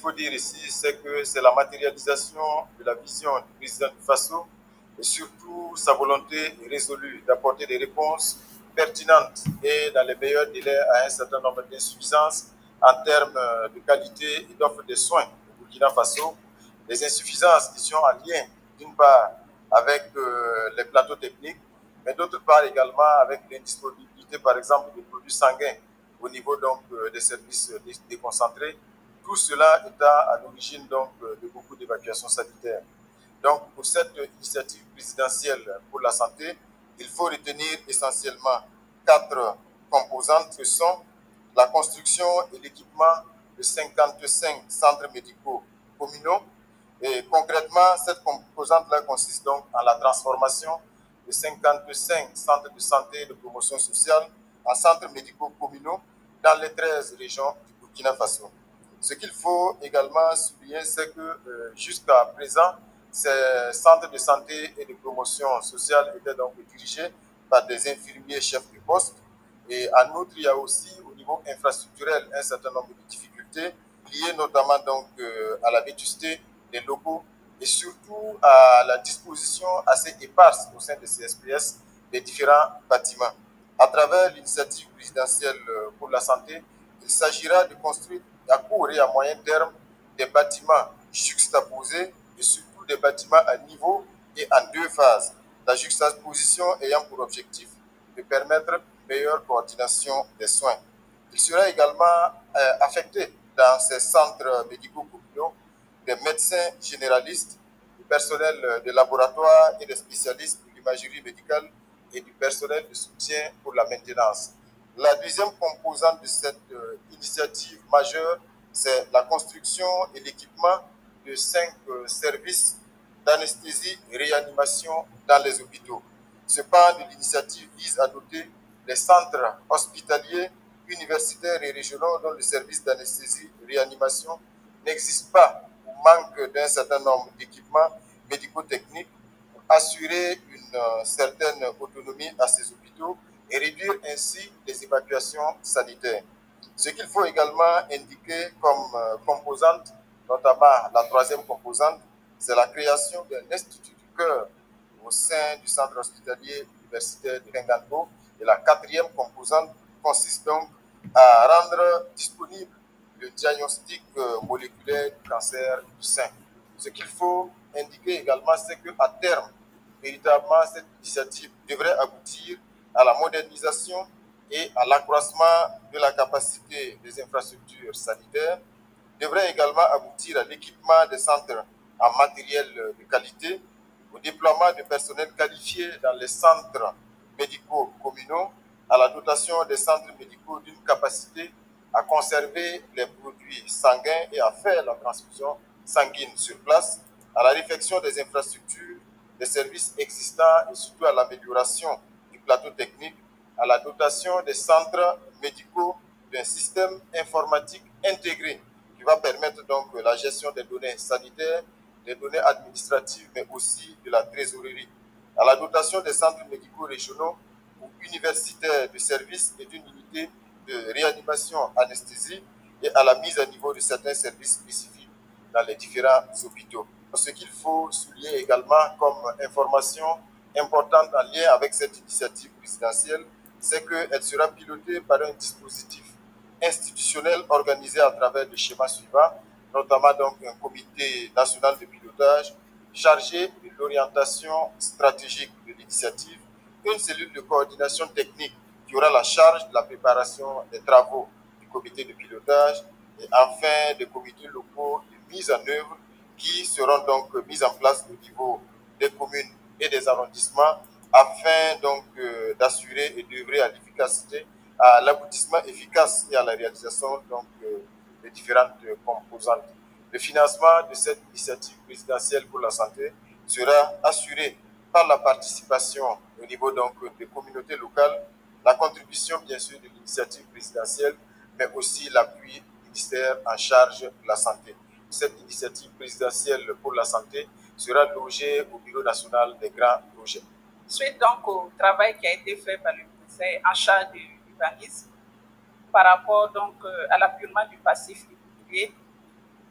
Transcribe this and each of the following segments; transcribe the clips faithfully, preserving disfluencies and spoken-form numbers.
faut dire ici, c'est que c'est la matérialisation de la vision du président du Faso et surtout sa volonté résolue d'apporter des réponses pertinentes et dans les meilleurs délais à un certain nombre d'insuffisances en termes de qualité et d'offre de soins au Burkina Faso. Les insuffisances qui sont en lien, d'une part, avec euh, les plateaux techniques, mais d'autre part également avec l'indisponibilité, par exemple, des produits sanguins au niveau donc euh, des services déconcentrés. Tout cela étant à l'origine donc de beaucoup d'évacuations sanitaires. Donc, pour cette initiative présidentielle pour la santé, il faut retenir essentiellement quatre composantes que sont la construction et l'équipement de cinquante-cinq centres médicaux communaux. Et concrètement, cette composante-là consiste donc en la transformation de cinquante-cinq centres de santé et de promotion sociale en centres médicaux communaux dans les treize régions du Burkina Faso. Ce qu'il faut également souligner, c'est que euh, jusqu'à présent, ces centres de santé et de promotion sociale étaient donc dirigés par des infirmiers chefs de poste. Et en outre, il y a aussi au niveau infrastructurel un certain nombre de difficultés liées notamment donc euh, à la vétusté des locaux et surtout à la disposition assez éparse au sein de ces S P S des différents bâtiments. À travers l'initiative présidentielle pour la santé, il s'agira de construire à court et à moyen terme des bâtiments juxtaposés et surtout des bâtiments à niveau et en deux phases. La juxtaposition ayant pour objectif de permettre une meilleure coordination des soins. Il sera également euh, affecté dans ces centres médicaux communaux des médecins généralistes, du personnel de laboratoire et des spécialistes de l'imagerie médicale et du personnel de soutien pour la maintenance. La deuxième composante de cette euh, initiative majeure, c'est la construction et l'équipement de cinq euh, services d'anesthésie et réanimation dans les hôpitaux. Ce pan de l'initiative vise à doter les centres hospitaliers, universitaires et régionaux dont le service d'anesthésie et réanimation n'existe pas ou manque d'un certain nombre d'équipements médico-techniques pour assurer une euh, certaine autonomie à ces hôpitaux et réduire ainsi les évacuations sanitaires. Ce qu'il faut également indiquer comme euh, composante, notamment la troisième composante, c'est la création d'un institut du cœur au sein du centre hospitalier universitaire de Kingango. Et la quatrième composante consiste donc à rendre disponible le diagnostic euh, moléculaire du cancer du sein. Ce qu'il faut indiquer également, c'est qu'à terme, véritablement, cette initiative devrait aboutir à la modernisation et à l'accroissement de la capacité des infrastructures sanitaires, devrait également aboutir à l'équipement des centres en matériel de qualité, au déploiement de personnel qualifié dans les centres médicaux communaux, à la dotation des centres médicaux d'une capacité à conserver les produits sanguins et à faire la transfusion sanguine sur place, à la réfection des infrastructures, des services existants et surtout à l'amélioration du plateau technique, à la dotation des centres médicaux d'un système informatique intégré qui va permettre donc la gestion des données sanitaires, des données administratives, mais aussi de la trésorerie, à la dotation des centres médicaux régionaux ou universitaires de services et d'une unité de réanimation anesthésie et à la mise à niveau de certains services spécifiques dans les différents hôpitaux. Ce qu'il faut souligner également comme information importante en lien avec cette initiative présidentielle, c'est qu'elle sera pilotée par un dispositif institutionnel organisé à travers le schéma suivant, notamment donc un comité national de pilotage chargé de l'orientation stratégique de l'initiative, une cellule de coordination technique qui aura la charge de la préparation des travaux du comité de pilotage et enfin des comités locaux de mise en œuvre qui seront donc mis en place au niveau des communes et des arrondissements afin donc euh, d'assurer et d'œuvrer à l'efficacité, à l'aboutissement efficace et à la réalisation donc euh, des différentes euh, composantes. Le financement de cette initiative présidentielle pour la santé sera assuré par la participation au niveau donc des communautés locales, la contribution bien sûr de l'initiative présidentielle, mais aussi l'appui du ministère en charge de la santé. Cette initiative présidentielle pour la santé sera logée au Bureau national des grands projets. Suite donc au travail qui a été fait par le ministère en charge de l'urbanisme par rapport donc à l'appurement du passif immobilier,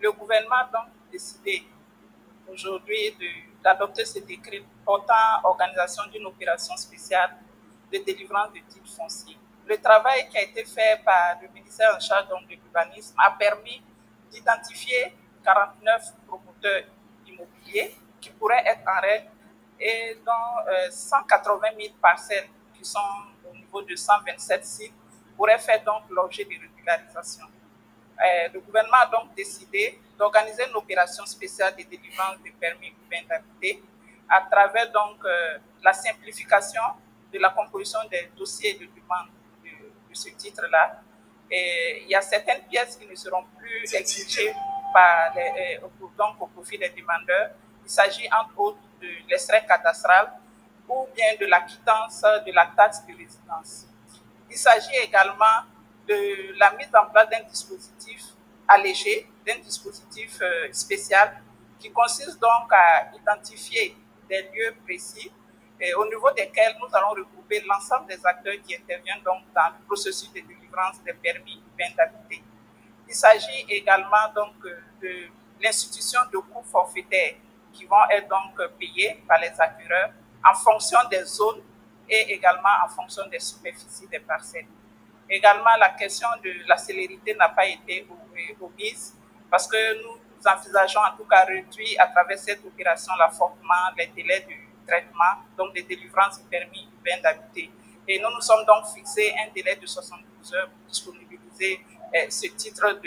Le gouvernement a donc décidé aujourd'hui d'adopter ce décret portant organisation d'une opération spéciale de délivrance de titres fonciers. Le travail qui a été fait par le ministère en charge de l'urbanisme a permis d'identifier quarante-neuf promoteurs immobiliers qui pourraient être en règle et dont euh, cent quatre-vingt mille parcelles qui sont au niveau de cent vingt-sept sites pourraient faire donc l'objet de régularisation. Euh, le gouvernement a donc décidé d'organiser une opération spéciale de délivrance de permis urbains d'habiter à travers donc euh, la simplification de la composition des dossiers de demande de, de ce titre-là. Et il y a certaines pièces qui ne seront plus exigées par les, euh, donc au profit des demandeurs. Il s'agit entre autres de l'extrait cadastral ou bien de la quittance de la taxe de résidence. Il s'agit également de la mise en place d'un dispositif allégé, d'un dispositif euh, spécial qui consiste donc à identifier des lieux précis et au niveau desquels nous allons regrouper l'ensemble des acteurs qui interviennent donc dans le processus de délivrance des permis urbains d'habiter. Il s'agit également donc de l'institution de coûts forfaitaires qui vont être donc payés par les acquéreurs en fonction des zones et également en fonction des superficies des parcelles. Également, la question de la célérité n'a pas été omise parce que nous envisageons en tout cas réduire à travers cette opération-là fortement les délais de traitement, donc des délivrances de permis urbains d'habiter. Et nous nous sommes donc fixés un délai de soixante-douze heures pour disponibiliser eh, ce titre de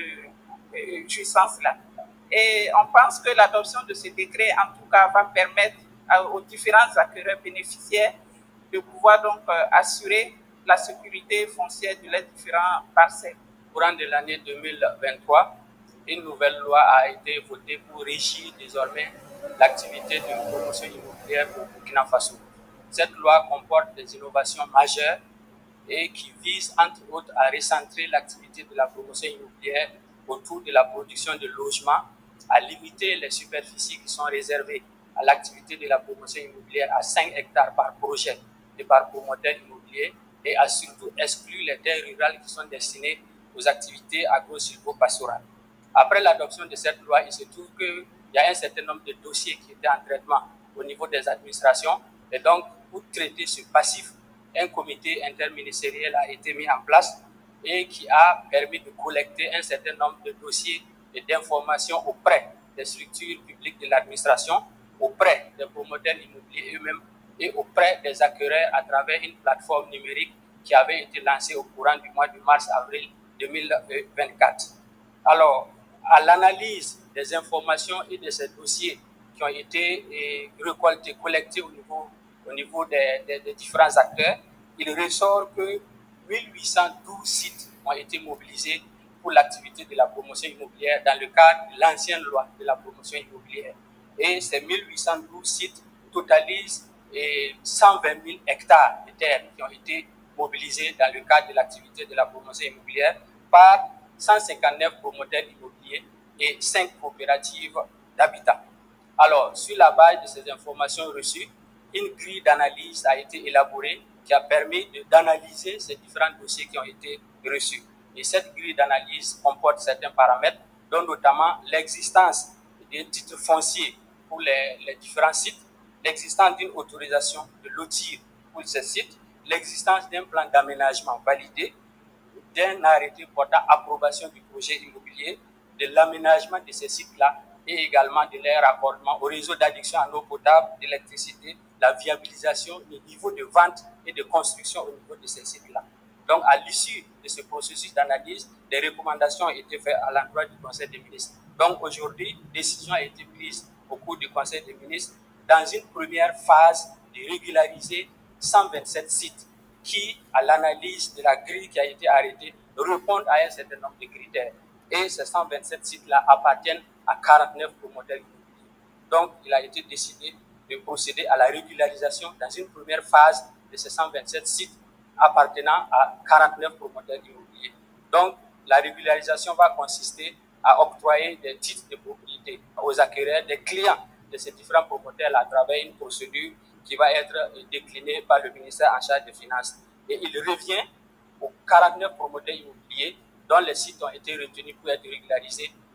eh, jouissance-là. Et on pense que l'adoption de ce décret, en tout cas, va permettre à, aux différents acquéreurs bénéficiaires de pouvoir donc euh, assurer la sécurité foncière de les différents parcelles. Au courant de l'année deux mille vingt-trois, une nouvelle loi a été votée pour régir désormais l'activité de promotion immobilière au Burkina Faso. Cette loi comporte des innovations majeures et qui vise entre autres à recentrer l'activité de la promotion immobilière autour de la production de logements, à limiter les superficies qui sont réservées à l'activité de la promotion immobilière à cinq hectares par projet et par promoteur immobilier, et à surtout exclure les terres rurales qui sont destinées aux activités agro-silvopastorales. Après l'adoption de cette loi, il se trouve qu'il y a un certain nombre de dossiers qui étaient en traitement au niveau des administrations, et donc pour traiter ce passif, un comité interministériel a été mis en place et qui a permis de collecter un certain nombre de dossiers et d'informations auprès des structures publiques de l'administration, auprès des promoteurs immobiliers eux-mêmes et auprès des acquéreurs à travers une plateforme numérique qui avait été lancée au courant du mois de mars-avril deux mille vingt-quatre. Alors, à l'analyse des informations et de ces dossiers qui ont été eh, récoltés, collectés au niveau, au niveau des, des, des différents acteurs, il ressort que mille huit cent douze sites ont été mobilisés pour l'activité de la promotion immobilière dans le cadre de l'ancienne loi de la promotion immobilière. Et ces mille huit cent douze sites totalisent et cent vingt mille hectares de terres qui ont été mobilisés dans le cadre de l'activité de la promotion immobilière par cent cinquante-neuf promoteurs immobiliers et cinq coopératives d'habitat. Alors, sur la base de ces informations reçues, une grille d'analyse a été élaborée qui a permis d'analyser ces différents dossiers qui ont été reçus. Et cette grille d'analyse comporte certains paramètres, dont notamment l'existence des titres fonciers pour les, les différents sites, l'existence d'une autorisation de lotir pour ces sites, l'existence d'un plan d'aménagement validé, d'un arrêté portant approbation du projet immobilier, de l'aménagement de ces sites-là et également de leur raccordement au réseau d'adduction en eau potable, d'électricité, la viabilisation, le niveau de vente et de construction au niveau de ces sites-là. Donc, à l'issue de ce processus d'analyse, des recommandations ont été faites à l'endroit du Conseil des ministres. Donc, aujourd'hui, décision a été prise au cours du Conseil des ministres dans une première phase de régulariser cent vingt-sept sites qui, à l'analyse de la grille qui a été arrêtée, répondent à un certain nombre de critères. Et ces cent vingt-sept sites-là appartiennent à quarante-neuf promoteurs immobiliers. Donc, il a été décidé de procéder à la régularisation dans une première phase de ces cent vingt-sept sites appartenant à quarante-neuf promoteurs immobiliers. Donc, la régularisation va consister à octroyer des titres de propriété aux acquéreurs, des clients de ces différents promoteurs à travers une procédure qui va être déclinée par le ministère en charge des Finances. Et il revient aux quarante-neuf promoteurs immobiliers dont les sites ont été retenus pour être régularisés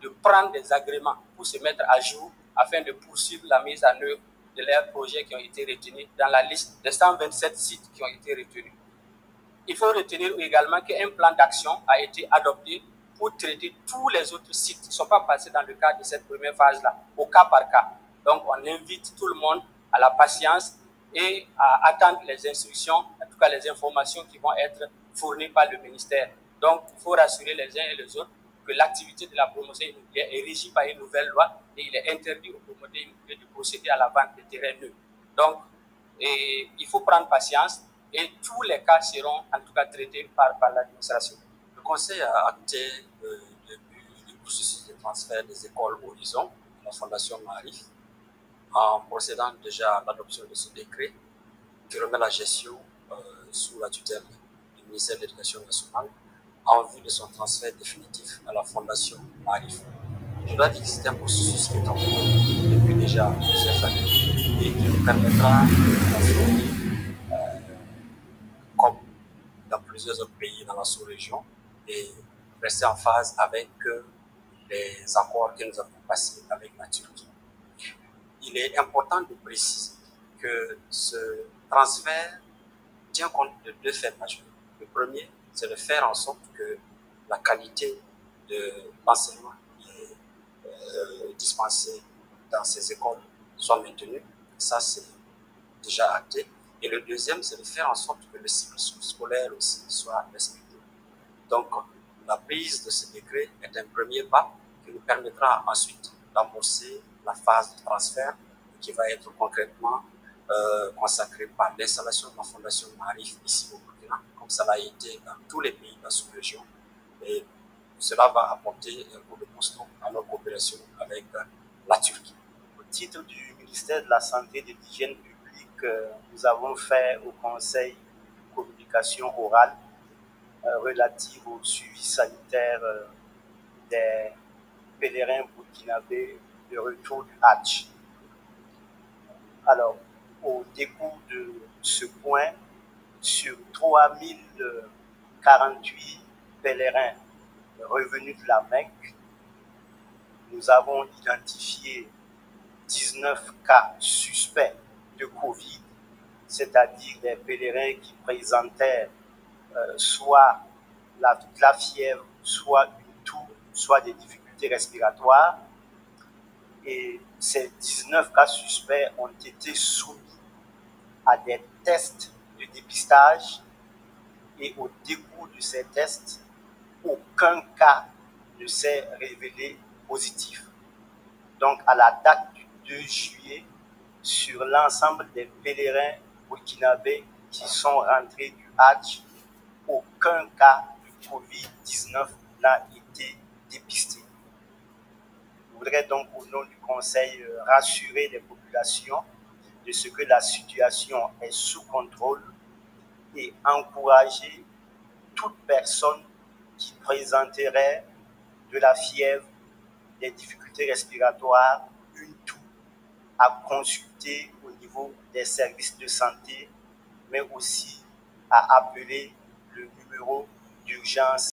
de prendre des agréments pour se mettre à jour afin de poursuivre la mise en œuvre de leurs projets qui ont été retenus dans la liste des cent vingt-sept sites qui ont été retenus. Il faut retenir également qu'un plan d'action a été adopté pour traiter tous les autres sites qui ne sont pas passés dans le cadre de cette première phase-là, au cas par cas. Donc, on invite tout le monde à la patience et à attendre les instructions, en tout cas les informations qui vont être fournies par le ministère. Donc, il faut rassurer les uns et les autres que l'activité de la promotion immobilière est régie par une nouvelle loi et il est interdit aux promoteurs immobiliers de procéder à la vente de terrains nus. Donc, et, il faut prendre patience et tous les cas seront en tout cas traités par, par l'administration. Le Conseil a acté euh, depuis le processus de transfert des écoles Horizon à la Fondation Maarif en procédant déjà à l'adoption de ce décret qui remet la gestion euh, sous la tutelle du ministère de l'Éducation nationale en vue de son transfert définitif à la Fondation Maarif. Je dois dire que c'est un processus qui est en cours depuis déjà plusieurs années et qui nous permettra d'affronter, euh, comme dans plusieurs autres pays dans la sous-région, et rester en phase avec euh, les accords que nous avons passés avec la Turquie. Il est important de préciser que ce transfert tient compte de deux faits majeurs. Le premier, c'est de faire en sorte que la qualité de l'enseignement qui est euh, dispensé dans ces écoles soit maintenue. Ça, c'est déjà acté. Et le deuxième, c'est de faire en sorte que le cycle scolaire aussi soit respecté. Donc, la prise de ce décret est un premier pas qui nous permettra ensuite d'amorcer la phase de transfert qui va être concrètement euh, consacrée par l'installation de la Fondation Maarif ici au Burkina, comme ça l'a été dans tous les pays de la sous-région. Et cela va apporter un coup de boost à nos coopérations avec euh, la Turquie. Au titre du ministère de la Santé et de l'Hygiène publique, euh, nous avons fait au Conseil une communication orale euh, relative au suivi sanitaire euh, des pèlerins burkinabés de retour du Hajj. Alors, au décours de ce point, sur trois mille quarante-huit pèlerins revenus de la Mecque, nous avons identifié dix-neuf cas suspects de Covid, c'est-à-dire des pèlerins qui présentaient euh, soit la, la fièvre, soit une toux, soit des difficultés respiratoires. Et ces dix-neuf cas suspects ont été soumis à des tests de dépistage et au décours de ces tests, aucun cas ne s'est révélé positif. Donc, à la date du deux juillet, sur l'ensemble des pèlerins burkinabés qui sont rentrés du Hajj, aucun cas de Covid dix-neuf n'a été dépisté. Je voudrais donc, au nom du Conseil, rassurer les populations de ce que la situation est sous contrôle et encourager toute personne qui présenterait de la fièvre, des difficultés respiratoires, une toux, à consulter au niveau des services de santé, mais aussi à appeler le numéro d'urgence